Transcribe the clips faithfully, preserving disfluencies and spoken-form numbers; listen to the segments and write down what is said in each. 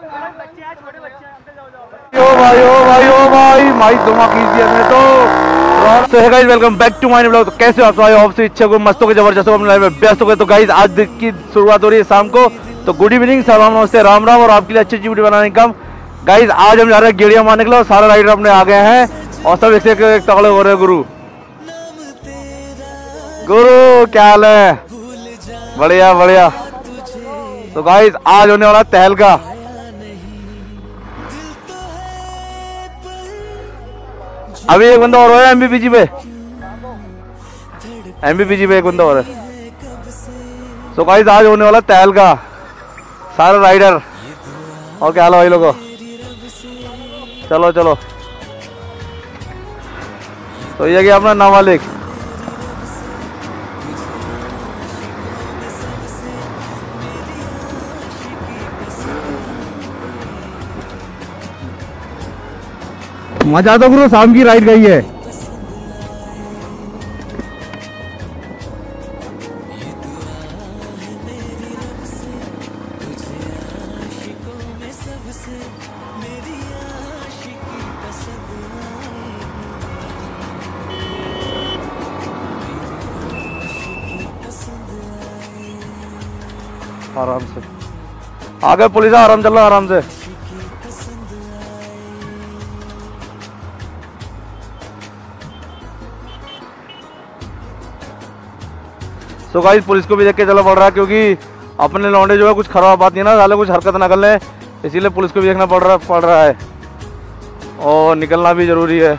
ओ भाई ओ भाई ओ भाई माइक धुमा कीजिए हमने तो। तो है guys, welcome back to my blog. तो कैसे हो आप? आई होप से इच्छा को मस्तों के जबरदस्त हो, अपने लाइफ में व्यस्त हो गए। तो गाइस आज दिन की शुरुआत हो रही है शाम को। तो गुड इवनिंग, सलाम नमस्ते, राम राम, और आपके लिए अच्छी अच्छी वीडियो बनाने का काम। गाइस आज हम जा रहे हैं गेड़िया मारने के लिए, और सारे राइडर अपने आ गए हैं और सब एक एक तगड़े हो रहे हैं। गुरु गुरु क्या हाल है? बढ़िया बढ़िया। तो गाइस आज होने वाला तहलका। अभी एक बंदा और है एमबीपीजी पे, एमबीपीजी पे एक बंदा और है। तो गाइस आज होने वाला तहलका, सारे राइडर। और क्या हाल है भाई लोगों? चलो चलो। तो ये क्या अपना नाबालिग मजा तो गुरु शाम की राइड गई है। आराम से आगे पुलिस आराम चल रहा, आराम से। तो गाइस पुलिस को भी देख के चला पड़ रहा है, क्योंकि अपने लौंडे जो है कुछ खराब बात नहीं ना, साले कुछ हरकत ना कर ले, इसीलिए पुलिस को भी देखना पड़ रहा पड़ रहा है। और निकलना भी जरूरी है।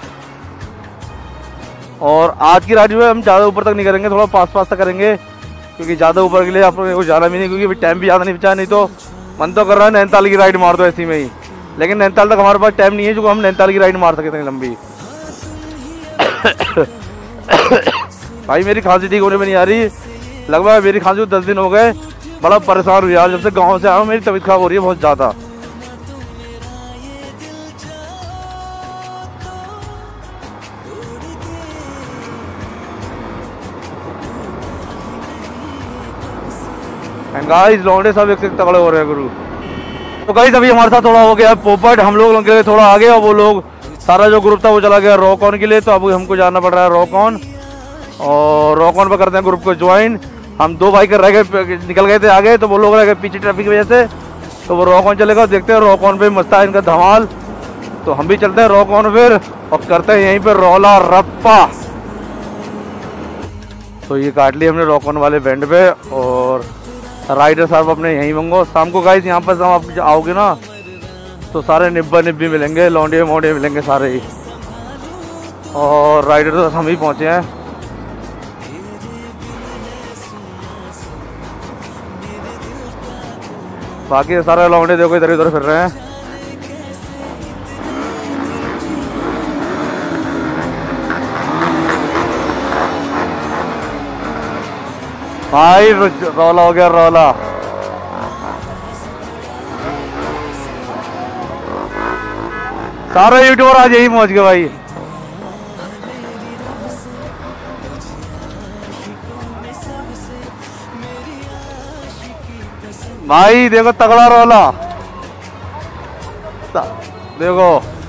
और आज की राइड जो है हम ज़्यादा ऊपर तक नहीं करेंगे, थोड़ा पास पास तक करेंगे, क्योंकि ज़्यादा ऊपर के लिए आप लोगों को जाना भी नहीं, क्योंकि टाइम भी ज़्यादा नहीं बचा। नहीं तो मन तो कर रहा है नैनीताल की राइड मार दो ऐसी में ही, लेकिन नैनीताल तक हमारे पास टाइम नहीं है जो हम नैनीताल की राइड मार सकते हैं लंबी। भाई मेरी खांसी ठीक होने में नहीं आ रही, लगभग मेरी खांसी को दस दिन हो गए। बड़ा परेशान हुई यार, जब से गांव से आया हूँ मेरी तबीयत खराब हो रही है बहुत ज़्यादा। गाइस लौंडे सब एक से एक तगड़े हो रहे हैं गुरु। तो गाइस अभी हमारे साथ थोड़ा हो गया पोपट, हम लोग के थोड़ा आगे, और वो लोग सारा जो ग्रुप था वो चला गया रॉक-ऑन के लिए। तो अब हमको जाना पड़ रहा है रॉक-ऑन, और रॉक-ऑन पर करते हैं ग्रुप को ज्वाइन। हम दो बाइकर रह गए, निकल गए थे आगे, तो वो लोग रह गए पीछे ट्रैफिक की वजह से। तो वो रॉक-ऑन चलेगा, देखते हैं रॉक-ऑन पे मस्त है इनका धमाल। तो हम भी चलते हैं रॉक-ऑन फिर, और करते हैं यहीं पे रौला रप्पा। तो ये काट ली हमने रॉक-ऑन वाले बैंड पे, और राइडर साहब अपने यहीं मंगो। शाम को गाइस यहाँ पर आप आओगे ना तो सारे निब्बा निब्बी मिलेंगे, लौंडे मोंडे मिलेंगे सारे ही। और राइडर तो हम ही पहुँचे हैं। बाकी सारे लौंडे देखो इधर इधर फिर रहे हैं। भाई रौला हो गया रौला। सारे यूट्यूबर आज यही पहुंच गए भाई। भाई देखो तगड़ा रौला, देखो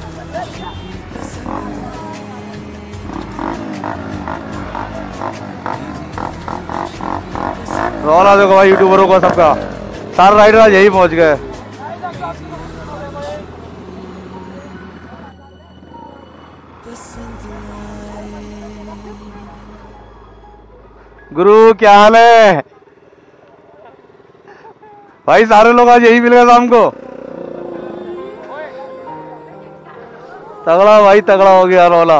रौला, देखो भाई यूट्यूबरों को सबका, सारे राइडर आज यही पहुंच गए। गुरु क्या हाल है भाई? सारे लोग आज यही मिल गए शाम को। तगड़ा भाई तगड़ा हो गया रौला।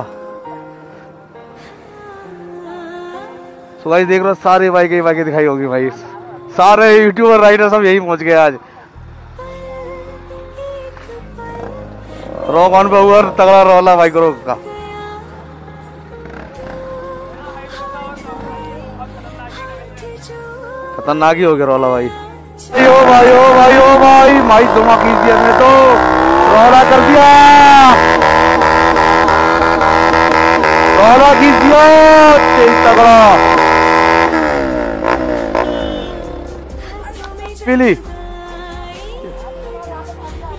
तो भाई देख रहे हो सारे बाइक ही बाइक दिखाई होगी भाई, सारे यूट्यूबर राइडर सब यही पहुंच गए आज। रॉक ऑन पे हुआ तगड़ा रौला भाई ग्रुप का। खतरनाक ही हो गया रौला भाई। ओ भाई ओ भाई ओ भाई माइक धुमा कीजिए हमने तो रौला कर दिया, रौला कीजिए तगड़ा। पीली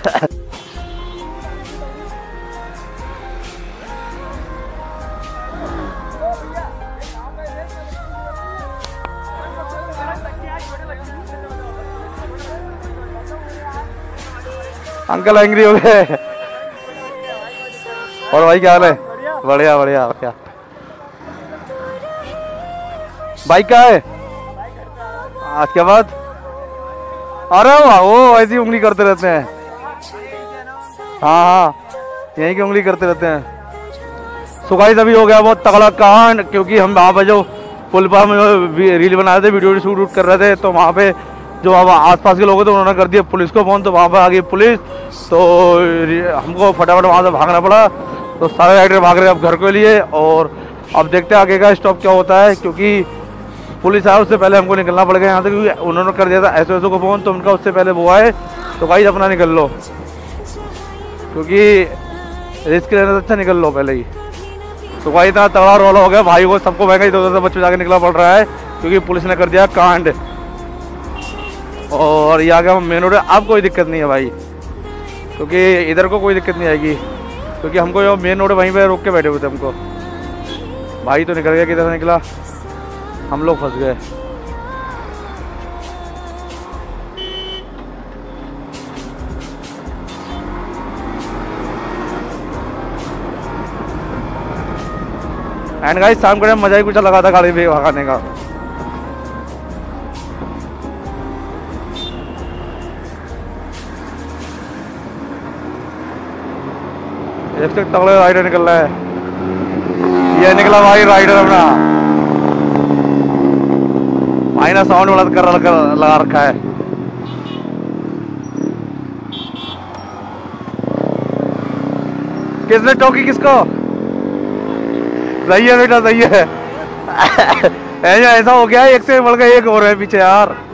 अंकल एंग्री हो गए। और भाई क्या हाल है? बढ़िया बढ़िया क्या बाइक का है आज के बाद? अरे वाह, वो ऐसी उंगली करते रहते हैं। हाँ हाँ, यहीं की उंगली करते रहते हैं। सो गाइस अभी हो गया बहुत तगड़ा कांड, क्योंकि हम वहाँ पे जो पुल पर हम रील बना रहे थे, वीडियो शूट कर रहे थे, तो वहाँ पे जो वहाँ आसपास के लोग थे उन्होंने कर दिया पुलिस को फोन। तो वहाँ पर आ गई पुलिस, तो हमको फटाफट वहाँ से भागना पड़ा। तो सारे राइडर भाग रहे हैं अब घर के लिए, और अब देखते हैं आगे का स्टॉप क्या होता है, क्योंकि पुलिस आया उससे पहले हमको निकलना पड़ गया यहाँ से, क्योंकि उन्होंने कर दिया था ऐसे ऐसे को फोन, तो उनका उससे पहले वो आए। तो भाई अपना निकल लो, क्योंकि रिस्क लेने से अच्छा निकल लो पहले ही। तो भाई इतना तगड़ा रोला हो गया, भाई को सबको महंगा इधर उधर से बच्चे जाके निकलना पड़ रहा है, क्योंकि पुलिस ने कर दिया कांड। और ये आ गया मेन रोड। अब कोई दिक्कत नहीं है भाई, क्योंकि इधर को कोई दिक्कत नहीं आएगी, क्योंकि हमको जो मेन रोड वहीं पे रोक के बैठे हुए थे हमको। भाई तो निकल गया, किधर से निकला, हम लोग फंस गए। एंड गाइस शाम को मजा ही कुछ लगा था गाड़ी भी भगाने का। एक से तगड़े राइडर निकल रहा है, ये निकला भाई राइडर अपना। भाई ना साउंड वाला कर लगा रखा है। किसने टोकी किसको? सही है बेटा, सही है। ऐसा हो गया, एक से बढ़ गया एक और है पीछे यार।